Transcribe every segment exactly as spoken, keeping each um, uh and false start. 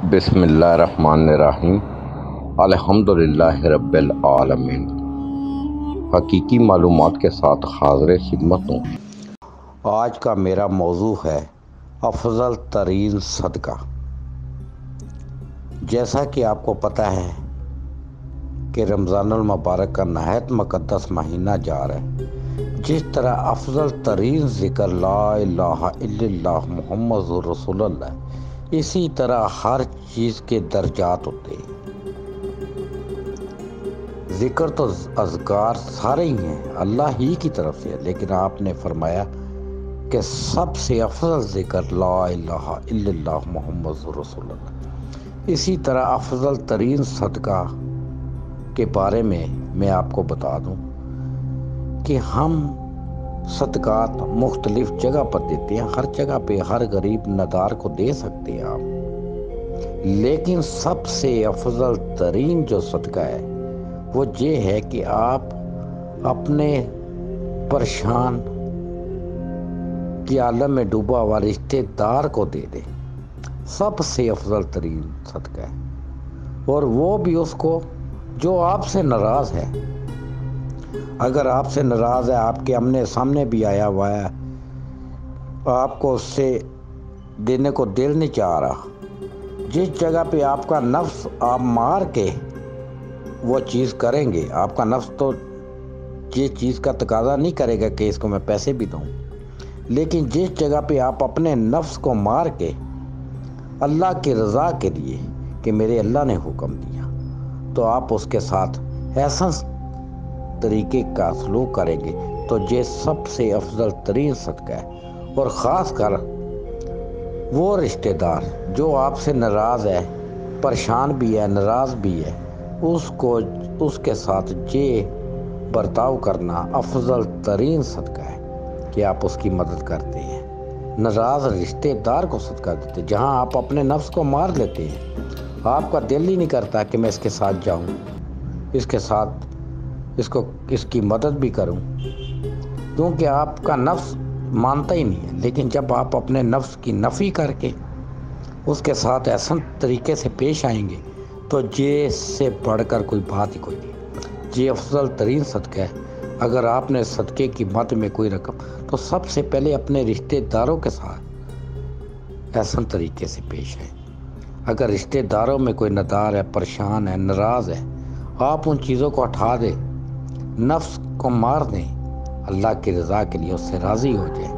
بسم اللہ الرحمن الرحیم۔ الحمدللہ رب العالمین۔ حقیقی معلومات کے ساتھ حاضر خدمت ہوں۔ آج کا میرا موضوع ہے افضل ترین صدقہ۔ جیسا کہ آپ کو پتہ ہے کہ رمضان المبارک کا نہایت مقدس مہینہ جا رہا ہے، جس طرح افضل ترین ذکر لا الہ الا اللہ محمد رسول اللہ، اسی طرح ہر چیز کے درجات ہوتے ہیں۔ ذکر تو اذکار سارے ہی ہیں، اللہ ہی کی طرف سے ہے، لیکن آپ نے فرمایا کہ سب سے افضل ذکر لا الہ الا اللہ محمد رسول اللہ۔ اسی طرح افضل ترین صدقہ کے بارے میں میں آپ کو بتا دوں کہ ہم صدقات مختلف جگہ پر دیتے ہیں، ہر جگہ پہ ہر غریب ندار کو دے سکتے ہیں آپ، لیکن سب سے افضل ترین جو صدقہ ہے وہ یہ ہے کہ آپ اپنے پریشان کی عالم میں ڈوبا ہوا رشتے دار کو دے دیں، سب سے افضل ترین صدقہ ہے، اور وہ بھی اس کو جو آپ سے ناراض ہے۔ اگر آپ سے ناراض ہے، آپ کے آمنے سامنے بھی آیا ہوا ہے، آپ کو اس سے دینے کو دل نہیں چاہ رہا، جس جگہ پہ آپ کا نفس آپ مار کے وہ چیز کریں گے، آپ کا نفس تو یہ چیز کا تقاضا نہیں کرے گا کہ اس کو میں پیسے بھی دوں، لیکن جس جگہ پہ آپ اپنے نفس کو مار کے اللہ کی رضا کے لیے کہ میرے اللہ نے حکم دیا، تو آپ اس کے ساتھ ایسا طریقے کا سلوک کریں گے، تو یہ سب سے افضل ترین صدقہ ہے۔ اور خاص کر وہ رشتہ دار جو آپ سے ناراض ہے، پریشان بھی ہے، ناراض بھی ہے، اس کو اس کے ساتھ یہ برتاؤ کرنا افضل ترین صدقہ ہے کہ آپ اس کی مدد کرتے ہیں۔ ناراض رشتہ دار کو صدقہ دیتے، جہاں آپ اپنے نفس کو مار لیتے ہیں، آپ کا دل ہی نہیں کرتا کہ میں اس کے ساتھ جاؤں، اس کے ساتھ اس کو اس کی مدد بھی کروں، کیونکہ آپ کا نفس مانتا ہی نہیں ہے۔ لیکن جب آپ اپنے نفس کی نفی کر کے اس کے ساتھ ایسا طریقے سے پیش آئیں گے، تو یہ سے بڑھ کر کوئی بات ہی کوئی نہیں، یہ افضل ترین صدقہ ہے۔ اگر آپ نے صدقے کی مد میں کوئی رقم، تو سب سے پہلے اپنے رشتہ داروں کے ساتھ ایسا طریقے سے پیش آئیں۔ اگر رشتہ داروں میں کوئی ندار ہے، پریشان ہے، ناراض ہے، آپ ان چیزوں کو ہٹا دیں، نفس کو مار دیں، اللہ کی رضا کے لیے اس سے راضی ہو جائیں،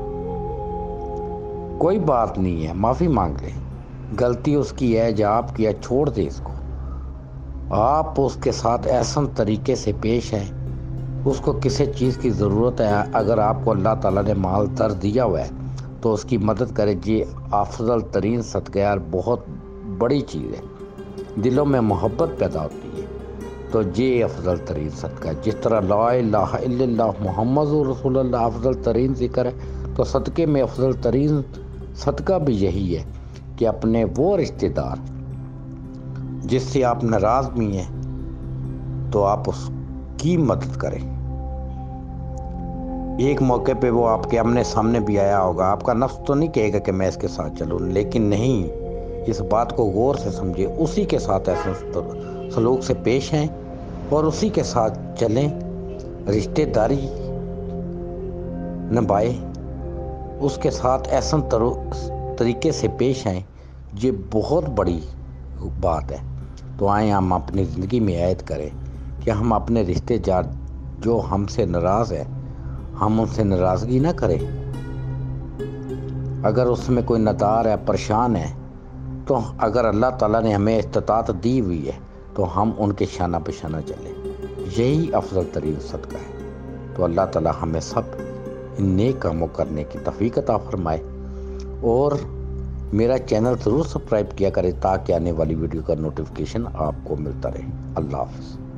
کوئی بات نہیں ہے، معافی مانگ لیں، غلطی اس کی ہے جو آپ کی ہے، چھوڑ دیں اس کو۔ آپ اس کے ساتھ ایسا طریقے سے پیش ہیں، اس کو کسی چیز کی ضرورت ہے، اگر آپ کو اللہ تعالیٰ نے مال در دیا ہوا ہے تو اس کی مدد کریں، یہ افضل ترین صدقہ اور بہت بڑی چیز ہے، دلوں میں محبت پیدا ہوتی ہے، تو یہ افضل ترین صدقہ ہے۔ جس طرح لا الہ الا اللہ محمد رسول اللہ افضل ترین ذکر ہے، تو صدقے میں افضل ترین صدقہ بھی یہی ہے کہ اپنے وہ رشتہ دار جس سے آپ ناراض بھی ہیں، تو آپ اس کی مدد کریں۔ ایک موقع پہ وہ آپ کے آمنے سامنے بھی آیا ہوگا، آپ کا نفس تو نہیں کہے گا کہ میں اس کے ساتھ چلوں، لیکن نہیں، اس بات کو غور سے سمجھے، اسی کے ساتھ ایسے سلوک سے پیش ہیں اور اسی کے ساتھ چلیں، رشتہ داری نبھائیں، اس کے ساتھ ایسا طریقے سے پیش آئیں، یہ بہت بڑی بات ہے۔ تو آئیں ہم اپنی زندگی میں عائد کریں کہ ہم اپنے رشتہ دار جو ہم سے ناراض ہے، ہم ان سے ناراضگی نہ کریں۔ اگر اس میں کوئی ندار ہے، پریشان ہے، تو اگر اللہ تعالیٰ نے ہمیں استطاعت دی ہوئی ہے تو ہم ان کے شانہ بہ شانہ چلیں، یہی افضل ترین صدقہ ہے۔ تو اللہ تعالیٰ ہمیں سب ان نیک کاموں کرنے کی توفیق عطا فرمائے، اور میرا چینل ضرور سبسکرائب کیا کریں تاکہ آنے والی ویڈیو کا نوٹیفیکیشن آپ کو ملتا رہے۔ اللہ حافظ۔